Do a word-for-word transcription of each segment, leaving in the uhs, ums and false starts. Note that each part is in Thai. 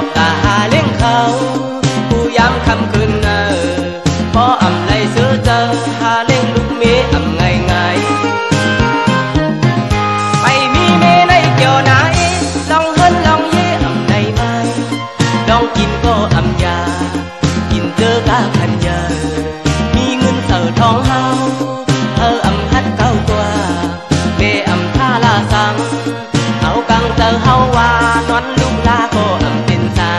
ตาหาเลี้ยงเขาผู้ย้ำคำคืนเออพออำไรเสือเจอหาเลี้ยงลูกเมียอำไงไงไปมีเมียในเกี่ยวไหนลองเฮิรนลองเย่อำในไหมลองกินก็อำยากินเจอกาขันยามีเงินเสือทองเฮาเธออำฮัดเก้ากว่าเมอำท่าลาสังเอากังเจอเฮาว่านอนลูกลาก็อำเป็นสา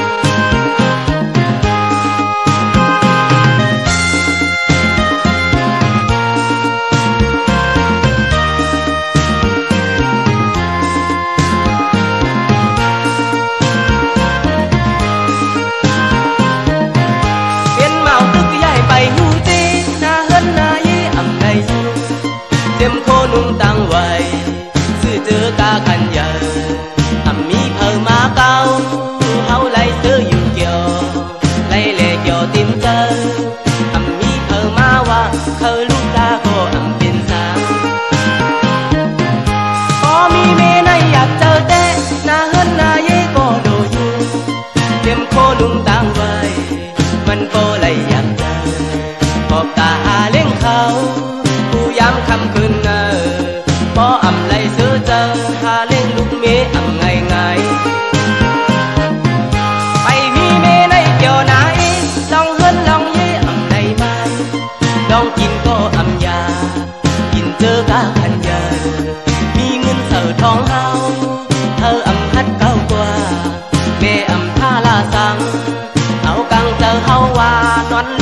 เป็นเมาตึกใหญ่ไปหูตีหน้าเฮิรนหน้าเย่อำในสูเต็มโคนุ่งตังไว้ซื้อเจอกาขันยาทำมีเพิ่มมาเก่าเฮาไล่ซื้ออยู่เกี่ยวไล่เล่เกี่ยวติมเจอทำมีเพิ่มมาว่าเขาลูกตาก็อำเป็นสาวพอมีเมในอยากเจอแต่หน้าเฮิรนหน้าเย่ก็โดอยู่เต็มโคนุ่งตังไว้มันโปไล่อยากเจอขอบตาหาเลี้ยงเขาผู้ย้ำคำคืนเออพออำไรเสือเจอหาเลี้ยงลูกเมียอำไงไงไปมีเมียในเกี่ยวไหนลองเฮิรนลองเย่อำในไหมลองกินก็อำยากินเจอกาขันยามีเงินเสือทองเฮาเธออำฮัดเก้ากว่าเมอำท่าลาสังเอากังเจอเฮาว่านอน